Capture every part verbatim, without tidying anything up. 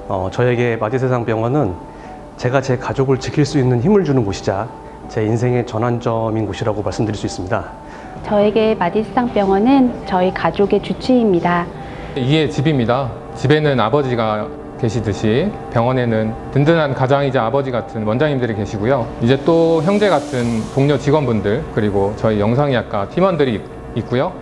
어, 저에게 마디세상병원은 제가 제 가족을 지킬 수 있는 힘을 주는 곳이자 제 인생의 전환점인 곳이라고 말씀드릴 수 있습니다. 저에게 마디세상병원은 저희 가족의 주치의입니다. 이게 집입니다. 집에는 아버지가 계시듯이 병원에는 든든한 가장이자 아버지 같은 원장님들이 계시고요. 이제 또 형제 같은 동료 직원분들, 그리고 저희 영상의학과 팀원들이 있고요.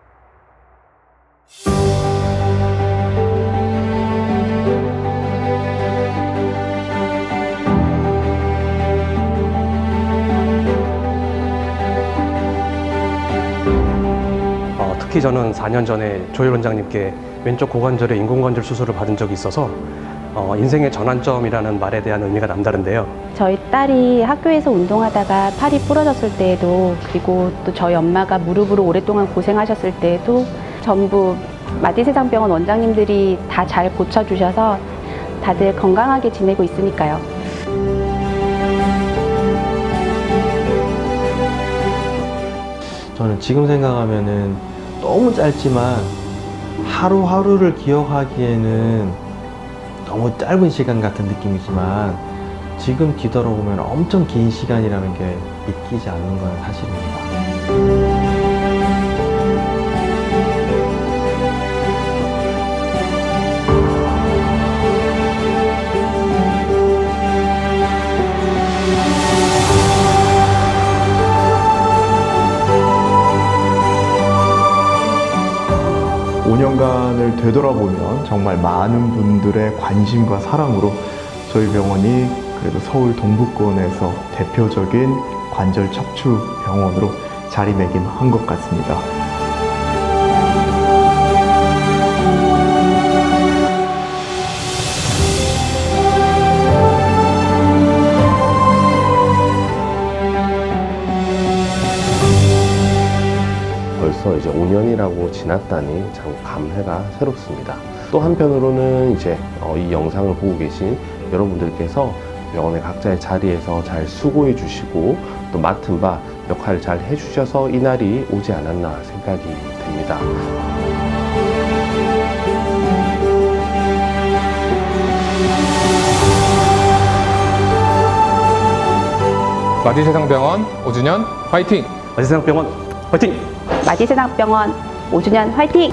어, 특히 저는 사 년 전에 조일 원장님께 왼쪽 고관절의 인공관절 수술을 받은 적이 있어서 어, 인생의 전환점이라는 말에 대한 의미가 남다른데요. 저희 딸이 학교에서 운동하다가 팔이 부러졌을 때에도, 그리고 또 저희 엄마가 무릎으로 오랫동안 고생하셨을 때에도 전부 마디세상병원 원장님들이 다 잘 고쳐주셔서 다들 건강하게 지내고 있으니까요. 저는 지금 생각하면은 너무 짧지만 하루하루를 기억하기에는 너무 짧은 시간 같은 느낌이지만 지금 뒤돌아보면 엄청 긴 시간이라는 게 믿기지 않는 건 사실입니다. 오 년간을 되돌아보면 정말 많은 분들의 관심과 사랑으로 저희 병원이 그래도 서울 동부권에서 대표적인 관절 척추 병원으로 자리매김한 것 같습니다. 벌써 이제 오 년이라고 지났다니 참 감회가 새롭습니다. 또 한편으로는 이제 이 영상을 보고 계신 여러분들께서 병원의 각자의 자리에서 잘 수고해 주시고 또 맡은 바 역할을 잘 해주셔서 이 날이 오지 않았나 생각이 됩니다. 마디세상병원 오 주년 화이팅! 마디세상병원 화이팅! 마디세상병원 오 주년 화이팅!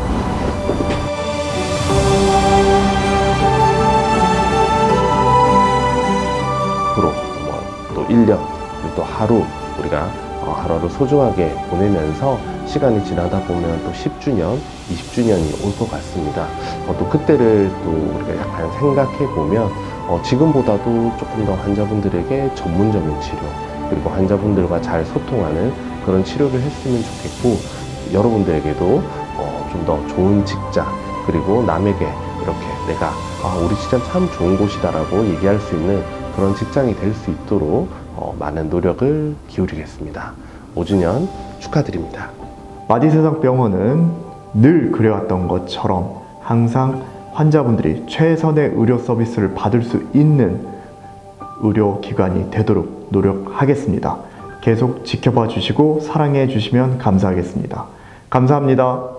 앞으로 또 일 년, 또 하루 우리가 하루하루 소중하게 보내면서 시간이 지나다 보면 또 십 주년, 이십 주년이 올 것 같습니다. 또 그때를 또 우리가 약간 생각해 보면 어, 지금보다도 조금 더 환자분들에게 전문적인 치료, 그리고 환자분들과 잘 소통하는 그런 치료를 했으면 좋겠고, 여러분들에게도 어, 좀 더 좋은 직장, 그리고 남에게 이렇게 내가 아, 우리 직장 참 좋은 곳이다라고 얘기할 수 있는 그런 직장이 될 수 있도록 어, 많은 노력을 기울이겠습니다. 오 주년 축하드립니다. 마디세상병원은 늘 그래왔던 것처럼 항상 환자분들이 최선의 의료 서비스를 받을 수 있는 의료기관이 되도록 노력하겠습니다. 계속 지켜봐 주시고 사랑해 주시면 감사하겠습니다. 감사합니다.